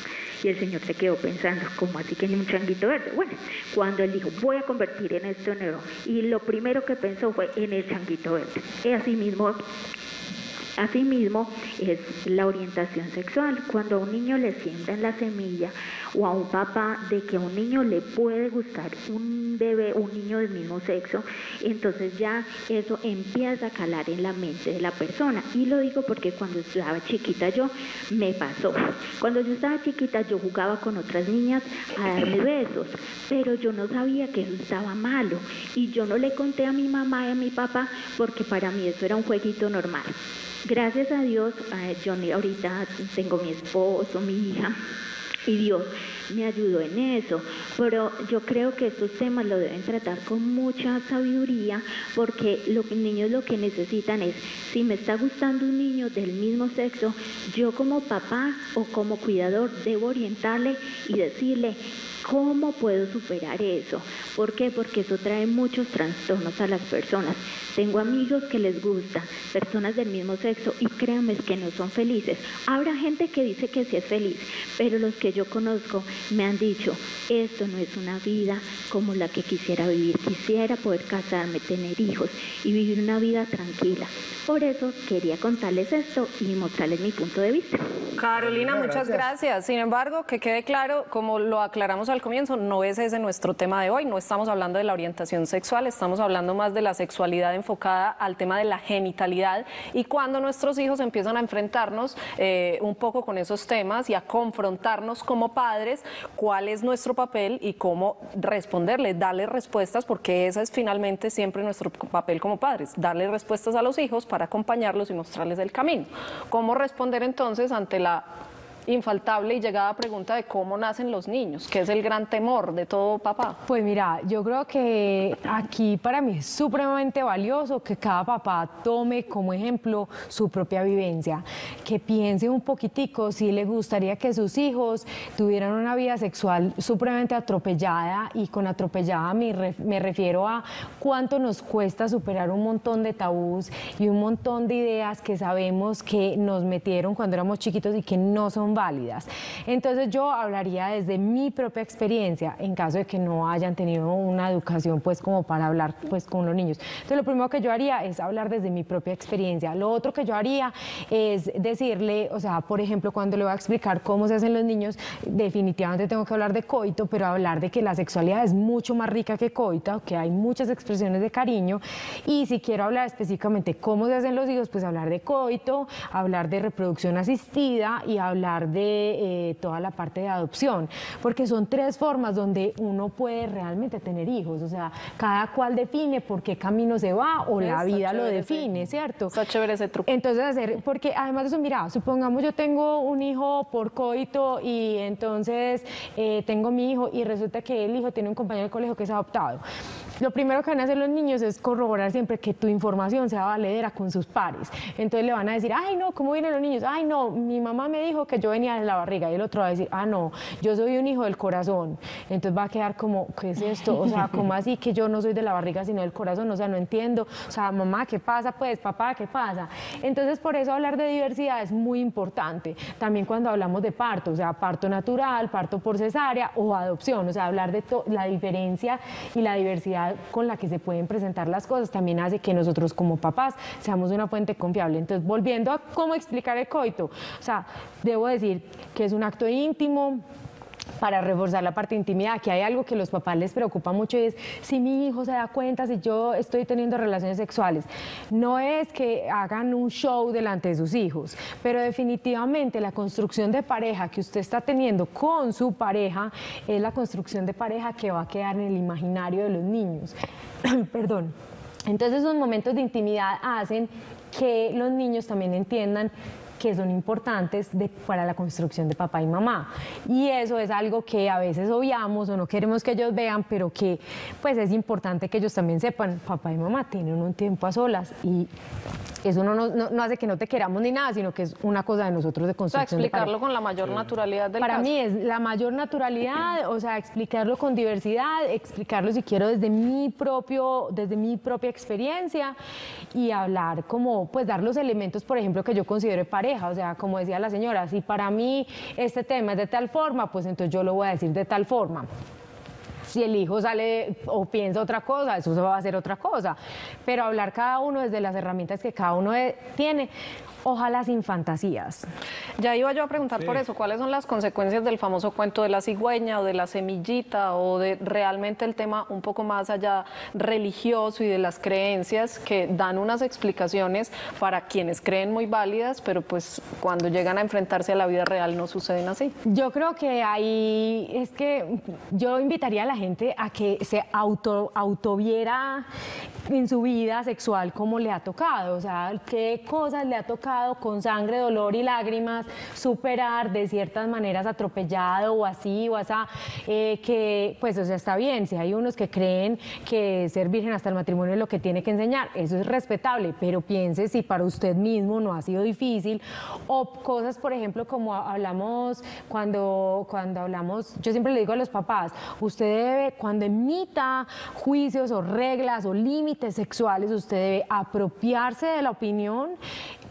Y el señor se quedó pensando, ¿cómo así que en un changuito verde? Bueno, cuando él dijo, voy a convertir en esto en oro, y lo primero que pensó fue en el changuito verde. Y así mismo... Asimismo, es la orientación sexual. Cuando a un niño le siembran la semilla o a un papá de que a un niño le puede gustar un bebé, un niño del mismo sexo, entonces ya eso empieza a calar en la mente de la persona. Y lo digo porque cuando estaba chiquita yo, me pasó. Cuando yo estaba chiquita yo jugaba con otras niñas a darme besos, pero yo no sabía que eso estaba malo. Y yo no le conté a mi mamá y a mi papá porque para mí eso era un jueguito normal. Gracias a Dios, eh, yo ahorita tengo mi esposo, mi hija, y Dios me ayudó en eso, pero yo creo que estos temas lo deben tratar con mucha sabiduría, porque los niños lo que necesitan es, si me está gustando un niño del mismo sexo, yo como papá o como cuidador debo orientarle y decirle, ¿cómo puedo superar eso? ¿Por qué? Porque eso trae muchos trastornos a las personas. Tengo amigos que les gusta, personas del mismo sexo, y créanme que no son felices. Habrá gente que dice que sí es feliz, pero los que yo conozco me han dicho, esto no es una vida como la que quisiera vivir, quisiera poder casarme, tener hijos y vivir una vida tranquila. Por eso quería contarles esto y mostrarles mi punto de vista. Carolina, muchas gracias. Sin embargo, que quede claro, como lo aclaramos al comienzo, no es ese nuestro tema de hoy, no estamos hablando de la orientación sexual, estamos hablando más de la sexualidad enfocada al tema de la genitalidad y cuando nuestros hijos empiezan a enfrentarnos eh, un poco con esos temas y a confrontarnos como padres, cuál es nuestro papel y cómo responderles, darles respuestas, porque ese es finalmente siempre nuestro papel como padres, darles respuestas a los hijos para acompañarlos y mostrarles el camino. ¿Cómo responder entonces ante la infaltable y llegada pregunta de cómo nacen los niños, que es el gran temor de todo papá? Pues mira, yo creo que aquí para mí es supremamente valioso que cada papá tome como ejemplo su propia vivencia, que piense un poquitico si le gustaría que sus hijos tuvieran una vida sexual supremamente atropellada, y con atropellada me, ref, me refiero a cuánto nos cuesta superar un montón de tabús y un montón de ideas que sabemos que nos metieron cuando éramos chiquitos y que no son válidas. Entonces yo hablaría desde mi propia experiencia en caso de que no hayan tenido una educación pues como para hablar pues con los niños. Entonces lo primero que yo haría es hablar desde mi propia experiencia. Lo otro que yo haría es decirle, o sea, por ejemplo, cuando le voy a explicar cómo se hacen los niños, definitivamente tengo que hablar de coito, pero hablar de que la sexualidad es mucho más rica que coito, que hay muchas expresiones de cariño, y si quiero hablar específicamente cómo se hacen los hijos, pues hablar de coito, hablar de reproducción asistida y hablar de eh, toda la parte de adopción, porque son tres formas donde uno puede realmente tener hijos, o sea, cada cual define por qué camino se va o la vida lo define, ¿cierto? Está chévere ese truco. Entonces, hacer, porque además de eso, mira, supongamos yo tengo un hijo por coito y entonces eh, tengo mi hijo y resulta que el hijo tiene un compañero de colegio que es adoptado. Lo primero que van a hacer los niños es corroborar siempre que tu información sea valedera con sus pares. Entonces le van a decir, ay no, ¿cómo vienen los niños? Ay no, mi mamá me dijo que yo venía de la barriga. Y el otro va a decir, ah no, yo soy un hijo del corazón. Entonces va a quedar como, ¿qué es esto? O sea, ¿cómo así que yo no soy de la barriga sino del corazón? O sea, no entiendo. O sea, mamá, ¿qué pasa? Pues, papá, ¿qué pasa? Entonces por eso hablar de diversidad es muy importante. También cuando hablamos de parto, o sea, parto natural, parto por cesárea o adopción. O sea, hablar de la diferencia y la diversidad con la que se pueden presentar las cosas también hace que nosotros como papás seamos una fuente confiable. Entonces, volviendo a cómo explicar el coito, o sea, debo decir que es un acto íntimo, para reforzar la parte de intimidad, que hay algo que a los papás les preocupa mucho y es si mi hijo se da cuenta si yo estoy teniendo relaciones sexuales. No es que hagan un show delante de sus hijos, pero definitivamente la construcción de pareja que usted está teniendo con su pareja es la construcción de pareja que va a quedar en el imaginario de los niños. Perdón. Entonces esos momentos de intimidad hacen que los niños también entiendan que son importantes de, para la construcción de papá y mamá, y eso es algo que a veces obviamos o no queremos que ellos vean, pero que pues es importante que ellos también sepan, papá y mamá tienen un tiempo a solas y eso no, no, no hace que no te queramos ni nada, sino que es una cosa de nosotros de construcción. O sea, explicarlo con la mayor naturalidad del Para caso. mí es la mayor naturalidad, o sea, explicarlo con diversidad, explicarlo si quiero desde mi propio, desde mi propia experiencia y hablar como, pues dar los elementos, por ejemplo, que yo considero pareja, o sea, como decía la señora, si para mí este tema es de tal forma, pues entonces yo lo voy a decir de tal forma. Si el hijo sale o piensa otra cosa, eso se va a hacer otra cosa. Pero hablar cada uno desde las herramientas que cada uno tiene, ojalá sin fantasías. Ya iba yo a preguntar Sí. por eso, ¿cuáles son las consecuencias del famoso cuento de la cigüeña o de la semillita o de realmente el tema un poco más allá religioso y de las creencias que dan unas explicaciones para quienes creen muy válidas, pero pues cuando llegan a enfrentarse a la vida real no suceden así? Yo creo que ahí es que yo invitaría a la gente a que se auto, autoviera en su vida sexual como le ha tocado, o sea, qué cosas le ha tocado con sangre, dolor y lágrimas superar de ciertas maneras atropellado o así o así, eh, que pues o sea está bien, si hay unos que creen que ser virgen hasta el matrimonio es lo que tiene que enseñar, eso es respetable, pero piense si para usted mismo no ha sido difícil, o cosas por ejemplo como hablamos cuando, cuando hablamos, yo siempre le digo a los papás, usted debe cuando emita juicios o reglas o límites sexuales, usted debe apropiarse de la opinión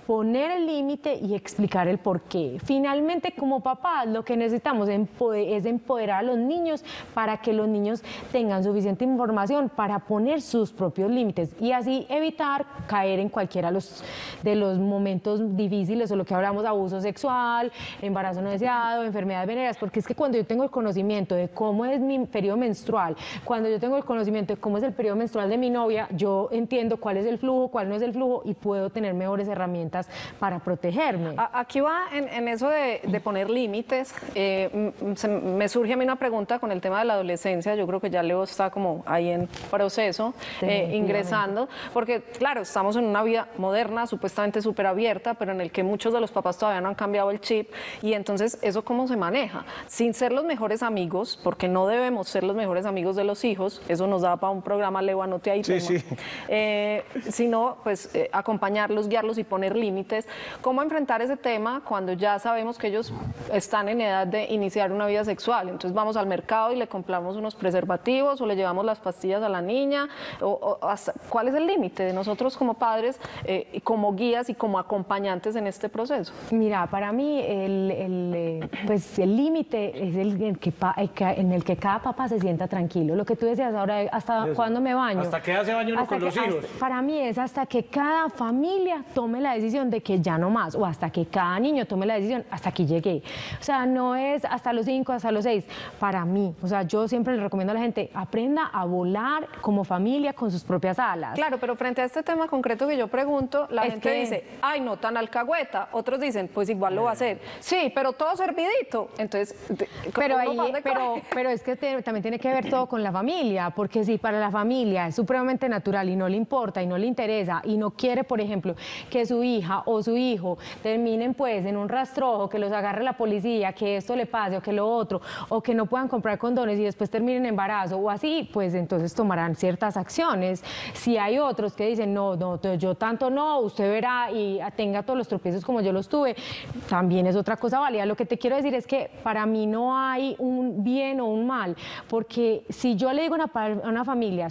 poner el límite y explicar el por qué. Finalmente, como papás, lo que necesitamos es empoderar a los niños para que los niños tengan suficiente información para poner sus propios límites y así evitar caer en cualquiera de los, de los momentos difíciles o lo que hablamos, abuso sexual, embarazo no deseado, enfermedades venéreas, porque es que cuando yo tengo el conocimiento de cómo es mi periodo menstrual, cuando yo tengo el conocimiento de cómo es el periodo menstrual de mi novia, yo entiendo cuál es el flujo, cuál no es el flujo y puedo tener mejores herramientas para protegerme. Aquí va en, en eso de, de poner límites, eh, se, me surge a mí una pregunta con el tema de la adolescencia, yo creo que ya Leo está como ahí en proceso, eh, ingresando, porque claro, estamos en una vida moderna, supuestamente súper abierta, pero en el que muchos de los papás todavía no han cambiado el chip, y entonces eso cómo se maneja, sin ser los mejores amigos, porque no debemos ser los mejores amigos de los hijos, eso nos da para un programa, Leo, anote ahí, sí, sí. Eh, sino pues eh, acompañarlos, guiarlos y poner límites. ¿Cómo enfrentar ese tema cuando ya sabemos que ellos están en edad de iniciar una vida sexual? Entonces vamos al mercado y le compramos unos preservativos o le llevamos las pastillas a la niña, o, o hasta, ¿cuál es el límite de nosotros como padres, eh, como guías y como acompañantes en este proceso? Mira, para mí el, el, pues el límite es el, el que, el que, en el que cada papá se sienta tranquilo. Lo que tú decías ahora, ¿hasta Eso. cuándo me baño? ¿Hasta qué hace baño uno con que, los hijos? Hasta, para mí es hasta que cada familia tome la decisión de que ya no más, o hasta que cada niño tome la decisión, hasta aquí llegué. O sea, no es hasta los cinco, hasta los seis. Para mí, o sea, yo siempre le recomiendo a la gente, aprenda a volar como familia con sus propias alas. Claro, pero frente a este tema concreto que yo pregunto, la es gente que... dice, ay, no tan alcahueta. Otros dicen, pues igual lo va a hacer. Sí, pero todo servidito. Entonces, pero, ahí, pero, pero es que te, también tiene que ver todo con la familia, porque si para la familia es supremamente natural y no le importa y no le interesa y no quiere, por ejemplo, que su hija o su hijo terminen pues en un rastrojo, que los agarre la policía, que esto le pase o que lo otro, o que no puedan comprar condones y después terminen en embarazo o así, pues entonces tomarán ciertas acciones. Si hay otros que dicen, no, no, yo tanto no, usted verá y tenga todos los tropiezos como yo los tuve, también es otra cosa válida. Lo que te quiero decir es que para mí no hay un bien o un mal, porque si yo le digo a una, una familia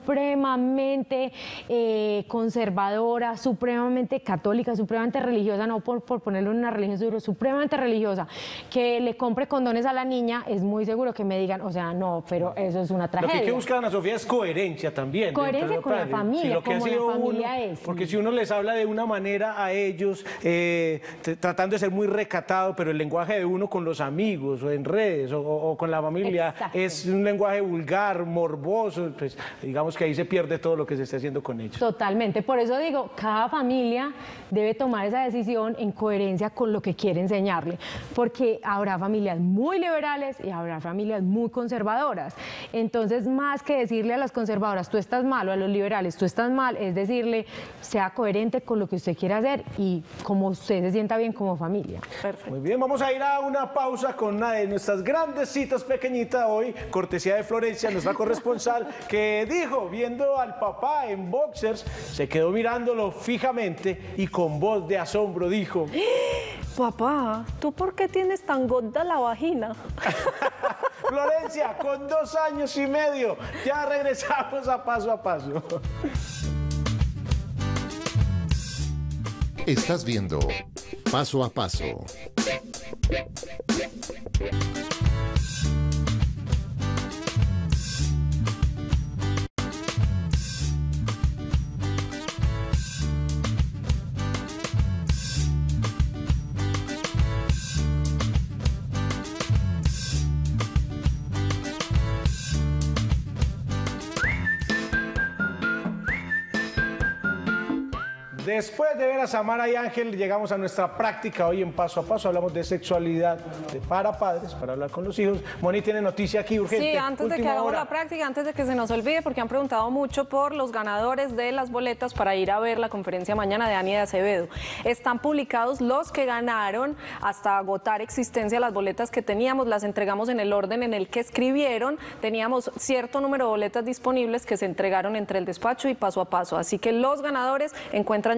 supremamente eh, conservadora, supremamente católica, supremamente religiosa, no por, por ponerlo en una religión seguro, supremamente religiosa, que le compre condones a la niña, es muy seguro que me digan, o sea, no, pero eso es una tragedia. Lo que hay que buscar, Ana Sofía, es coherencia también. Coherencia con la familia, sí, lo que como ha sido la familia uno, es. Porque si uno les habla de una manera a ellos, eh, tratando de ser muy recatado, pero el lenguaje de uno con los amigos o en redes o, o con la familia Exacto. es un lenguaje vulgar, morboso, pues digamos que ahí se pierde todo lo que se está haciendo con ellos. Totalmente, por eso digo, cada familia debe tomar esa decisión en coherencia con lo que quiere enseñarle, porque habrá familias muy liberales y habrá familias muy conservadoras. Entonces, más que decirle a las conservadoras, tú estás mal, o a los liberales, tú estás mal, es decirle, sea coherente con lo que usted quiere hacer y como usted se sienta bien como familia. Perfecto. Muy bien, vamos a ir a una pausa con una de nuestras grandes citas pequeñitas hoy, cortesía de Florencia, nuestra corresponsal, que dijo, viendo al papá en boxers, se quedó mirándolo fijamente y con voz de asombro dijo: papá, ¿tú por qué tienes tan gorda la vagina? Florencia, con dos años y medio, ya regresamos a Paso a Paso. Estás viendo Paso a Paso. Después de ver a Samara y Ángel, llegamos a nuestra práctica hoy en Paso a Paso. Hablamos de sexualidad de para padres, para hablar con los hijos. Moni tiene noticia aquí urgente. Sí, antes de que hagamos hora. la práctica, antes de que se nos olvide, porque han preguntado mucho por los ganadores de las boletas para ir a ver la conferencia mañana de Dani de Acevedo. Están publicados los que ganaron hasta agotar existencia las boletas que teníamos. Las entregamos en el orden en el que escribieron. Teníamos cierto número de boletas disponibles que se entregaron entre el despacho y Paso a Paso. Así que los ganadores encuentran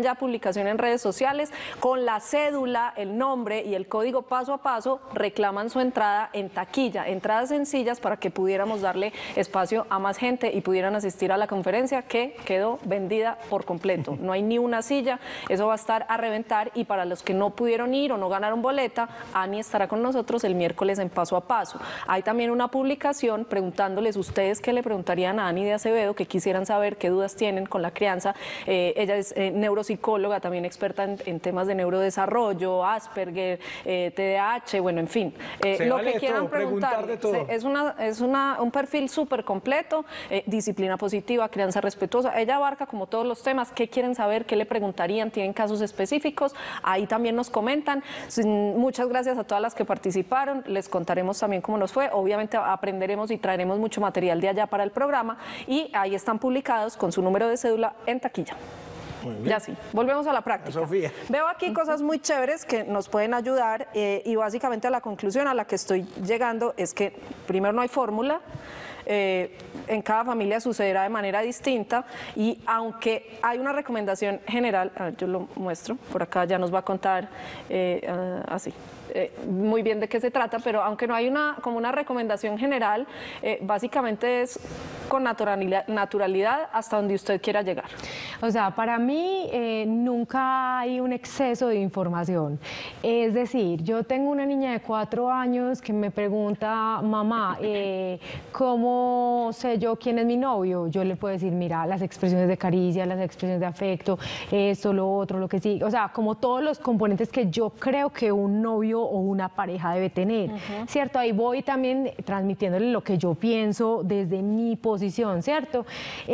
ya publicación en redes sociales, con la cédula, el nombre y el código paso a paso, reclaman su entrada en taquilla, entradas sencillas para que pudiéramos darle espacio a más gente y pudieran asistir a la conferencia, que quedó vendida por completo. No hay ni una silla, eso va a estar a reventar, y para los que no pudieron ir o no ganaron boleta, Ani estará con nosotros el miércoles en Paso a Paso. Hay también una publicación preguntándoles ustedes qué le preguntarían a Ani de Acevedo, que quisieran saber qué dudas tienen con la crianza. Eh, ella es eh, neuropsicóloga, también experta en, en temas de neurodesarrollo, Asperger, eh, T D A H, bueno, en fin. Eh, Se lo vale que quieran todo, preguntar preguntar, de todo. se- es, una, es una, un perfil súper completo, eh, disciplina positiva, crianza respetuosa. Ella abarca como todos los temas. ¿Qué quieren saber? ¿Qué le preguntarían? ¿Tienen casos específicos? Ahí también nos comentan. Sin- Muchas gracias a todas las que participaron. Les contaremos también cómo nos fue. Obviamente aprenderemos y traeremos mucho material de allá para el programa, y ahí están publicados con su número de cédula en taquilla. Ya sí, volvemos a la práctica. Sofía. Veo aquí cosas muy chéveres que nos pueden ayudar, eh, y básicamente a la conclusión a la que estoy llegando es que primero no hay fórmula. Eh, en cada familia sucederá de manera distinta, y aunque hay una recomendación general, a ver, yo lo muestro, por acá ya nos va a contar eh, ah, así. Eh, muy bien de qué se trata, pero aunque no hay una como una recomendación general, eh, básicamente es con naturalidad, naturalidad hasta donde usted quiera llegar. O sea, para mí eh, nunca hay un exceso de información. Es decir, yo tengo una niña de cuatro años que me pregunta, mamá, eh, ¿cómo sé yo quién es mi novio? Yo le puedo decir, mira, las expresiones de caricia, las expresiones de afecto, esto, lo otro, lo que sí. O sea, como todos los componentes que yo creo que un novio o una pareja debe tener, uh-huh. ¿cierto? Ahí voy también transmitiéndole lo que yo pienso desde mi posición, ¿cierto?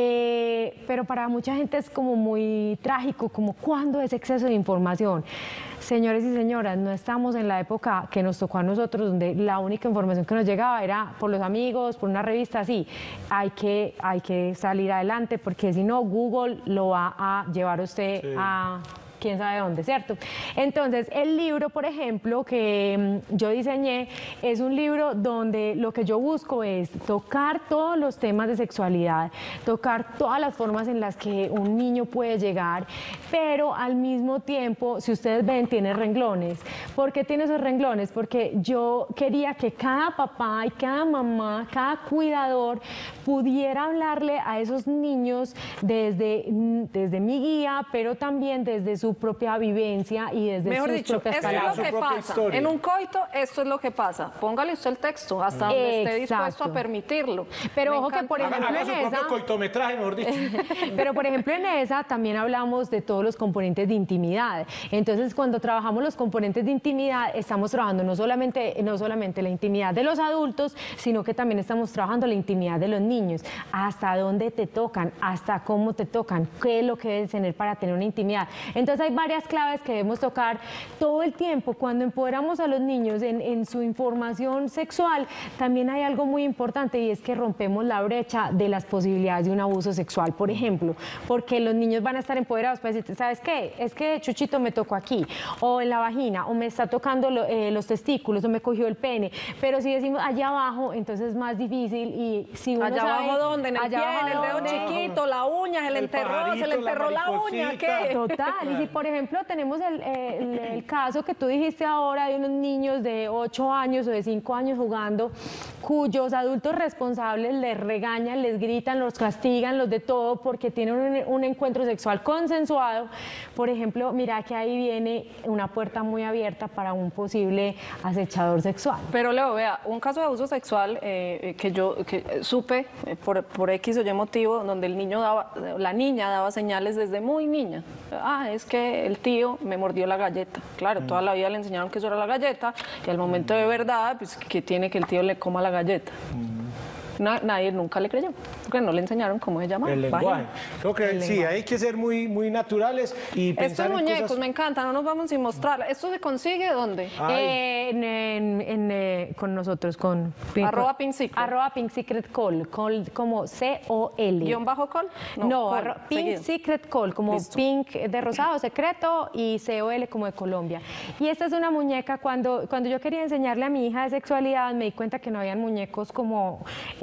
Eh, pero para mucha gente es como muy trágico, como cuando es exceso de información. Señores y señoras, no estamos en la época que nos tocó a nosotros, donde la única información que nos llegaba era por los amigos, por una revista, sí. Hay que, hay que salir adelante, porque si no, Google lo va a llevar a usted sí. a... quién sabe dónde, ¿cierto? Entonces, el libro, por ejemplo, que mm, yo diseñé, es un libro donde lo que yo busco es tocar todos los temas de sexualidad, tocar todas las formas en las que un niño puede llegar, pero al mismo tiempo, si ustedes ven, tiene renglones. ¿Por qué tiene esos renglones? Porque yo quería que cada papá y cada mamá, cada cuidador pudiera hablarle a esos niños desde, desde mi guía, pero también desde su propia vivencia y desde Mejor sus dicho, propias esto es palabras. lo que pasa. Historia. En un coito, esto es lo que pasa. Póngale usted el texto hasta donde esté Exacto. dispuesto a permitirlo. Pero Me ojo que, encanta. por ejemplo, Haga en su esa... propio coitometraje, mejor dicho. Pero, por ejemplo, en esa también hablamos de todos los componentes de intimidad. Entonces, cuando trabajamos los componentes de intimidad, estamos trabajando no solamente, no solamente la intimidad de los adultos, sino que también estamos trabajando la intimidad de los niños. Hasta dónde te tocan, hasta cómo te tocan, qué es lo que debes tener para tener una intimidad. Entonces, hay varias claves que debemos tocar todo el tiempo. Cuando empoderamos a los niños en, en su información sexual, también hay algo muy importante, y es que rompemos la brecha de las posibilidades de un abuso sexual, por ejemplo, porque los niños van a estar empoderados para decir, ¿sabes qué? Es que Chuchito me tocó aquí, o en la vagina, o me está tocando lo, eh, los testículos, o me cogió el pene. Pero si decimos allá abajo, entonces es más difícil, y si uno Allá sabe, abajo, ¿dónde? En el allá pie, en el abajo dedo dónde, chiquito, la uña, se le El enterró, se pajarito, le enterró la la, uña, mariposita. ¿qué? Total, y si por ejemplo tenemos el, el, el caso que tú dijiste ahora de unos niños de ocho años o de cinco años jugando, cuyos adultos responsables les regañan, les gritan, los castigan, los de todo, porque tienen un, un encuentro sexual consensuado, por ejemplo, mira que ahí viene una puerta muy abierta para un posible acechador sexual. Pero Leo, vea, un caso de abuso sexual eh, que yo que supe eh, por, por X o Y motivo, donde el niño daba, la niña daba señales desde muy niña. Ah, es que el tío me mordió la galleta. Claro, mm. toda la vida le enseñaron que eso era la galleta, y al momento de verdad, pues que tiene que el tío le coma la galleta. Mm. No, nadie nunca le creyó, porque no le enseñaron cómo se llama. El lenguaje. Creo que El sí, lenguaje. hay que ser muy, muy naturales y pensar Estos en muñecos cosas... me encantan, no nos vamos sin mostrar. ¿Esto se consigue dónde? Eh, en, en, en, eh, con nosotros, con... Arroba Pink Secret. Arroba Pink Secret Call, call como C O L. ¿Guión bajo call? No, call, arro- Pink seguido. Secret Call, como Listo. Pink de rosado, secreto, y C O L como de Colombia. Y esta es una muñeca, cuando, cuando yo quería enseñarle a mi hija de sexualidad, me di cuenta que no habían muñecos como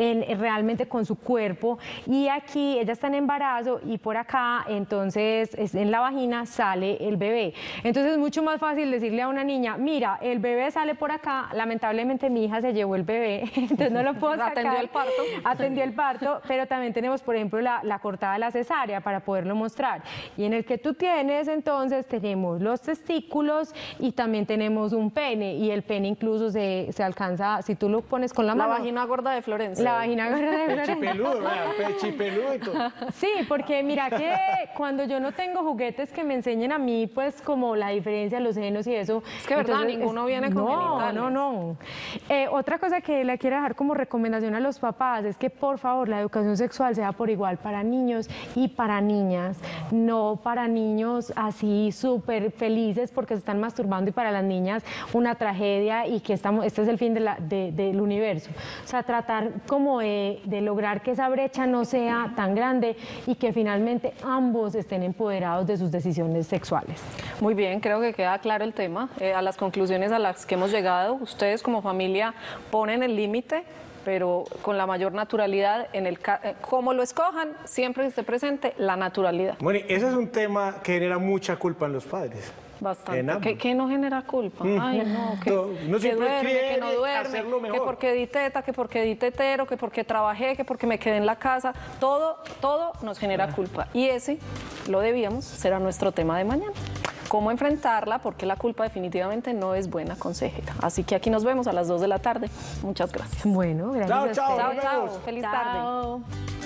en, realmente con su cuerpo, y aquí ella está en embarazo y por acá entonces es, en la vagina sale el bebé. Entonces es mucho más fácil decirle a una niña, mira, el bebé sale por acá. Lamentablemente mi hija se llevó el bebé, entonces no lo puedo sacar. Atendió el parto. Atendió el parto, pero también tenemos, por ejemplo, la, la cortada de la cesárea para poderlo mostrar. Y en el que tú tienes, entonces, tenemos los testículos y también tenemos un pene, y el pene incluso se, se alcanza, si tú lo pones con la, la mano. La vagina gorda de Florencia. La vagina gorda de Florencia. Pechipeludo, ¿verdad? Pechipeludo y todo. Sí, porque mira que cuando yo no tengo juguetes que me enseñen a mí, pues como la diferencia de los senos y eso. Es que verdad, ninguno es, viene con no, genitales. No, no, no. Eh, otra cosa que le quiero dejar como recomendación a los papás es que por favor la educación sexual sea por igual para niños y para niñas, no para niños así súper felices porque se están masturbando y para las niñas una tragedia y que estamos, este es el fin de la, de, del universo. O sea, tratar como de, de lograr que esa brecha no sea tan grande y que finalmente ambos estén empoderados de sus decisiones sexuales. Muy bien, creo que queda claro el tema. Eh, a las conclusiones a las que hemos llegado, ustedes como familia ponen el límite, pero con la mayor naturalidad, en el eh, como lo escojan, siempre que esté presente la naturalidad. Bueno, ese es un tema que genera mucha culpa en los padres. Bastante. ¿Qué, ¿Qué no genera culpa? Mm. Ay, no, que, no que duerme, quiere que no duerme, hacerlo mejor. que porque di teta, que porque di tetero, que porque trabajé, que porque me quedé en la casa. Todo, todo nos genera culpa. Y ese, lo debíamos, será nuestro tema de mañana. Cómo enfrentarla, porque la culpa definitivamente no es buena consejera. Así que aquí nos vemos a las dos de la tarde. Muchas gracias. Bueno, gracias. Chao, chao. Chao, chao. Feliz Chao. tarde.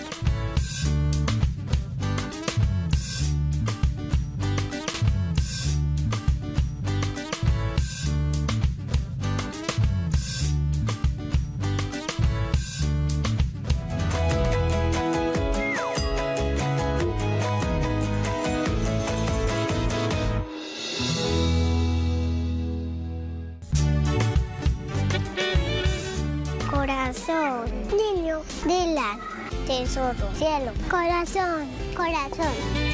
Corazón, niño, de la tesoro, cielo, corazón, corazón.